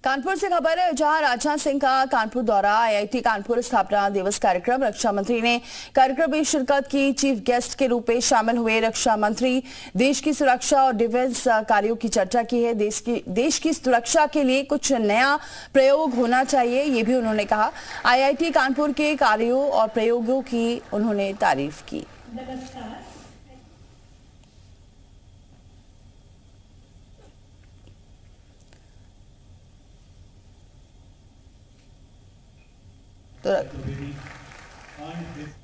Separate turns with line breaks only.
कानपुर से खबर है, जहां राजनाथ सिंह का कानपुर दौरा। आईआईटी कानपुर स्थापना दिवस कार्यक्रम, रक्षा मंत्री ने कार्यक्रम में शिरकत की। चीफ गेस्ट के रूप में शामिल हुए रक्षा मंत्री देश की सुरक्षा और डिफेंस कार्यों की चर्चा की है। देश की सुरक्षा के लिए कुछ नया प्रयोग होना चाहिए, ये भी उन्होंने कहा। आईआईटी कानपुर के कार्यों और प्रयोगों की उन्होंने तारीफ की। तो